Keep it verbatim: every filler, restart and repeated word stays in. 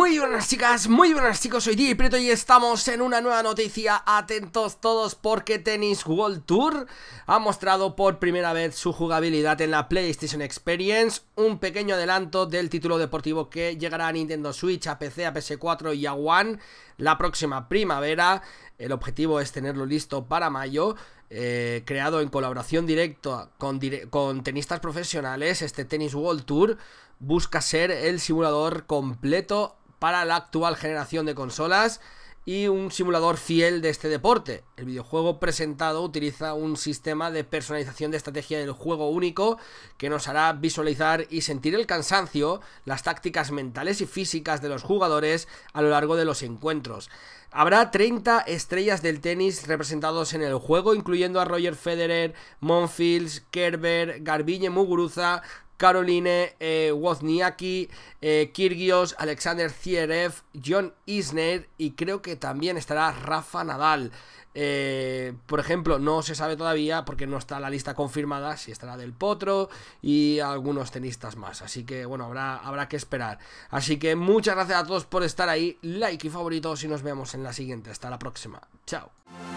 Muy buenas chicas, muy buenas chicos, soy D J Prieto y estamos en una nueva noticia. Atentos todos porque Tennis World Tour ha mostrado por primera vez su jugabilidad en la PlayStation Experience. Un pequeño adelanto del título deportivo que llegará a Nintendo Switch, a P C, a P S cuatro y a One la próxima primavera. El objetivo es tenerlo listo para mayo. Eh, creado en colaboración directa con, dire con tenistas profesionales, este Tennis World Tour busca ser el simulador completo para la actual generación de consolas y un simulador fiel de este deporte. El videojuego presentado utiliza un sistema de personalización de estrategia del juego único que nos hará visualizar y sentir el cansancio, las tácticas mentales y físicas de los jugadores a lo largo de los encuentros. Habrá treinta estrellas del tenis representados en el juego, incluyendo a Roger Federer, Monfils, Kerber, Garbiñe Muguruza, Caroline eh, Wozniacki, eh, Kyrgios, Alexander Zverev, John Isner y creo que también estará Rafa Nadal. Eh, por ejemplo, no se sabe todavía porque no está la lista confirmada si estará Del Potro y algunos tenistas más, así que bueno, habrá, habrá que esperar. Así que muchas gracias a todos por estar ahí, like y favoritos y nos vemos en la siguiente. Hasta la próxima, chao.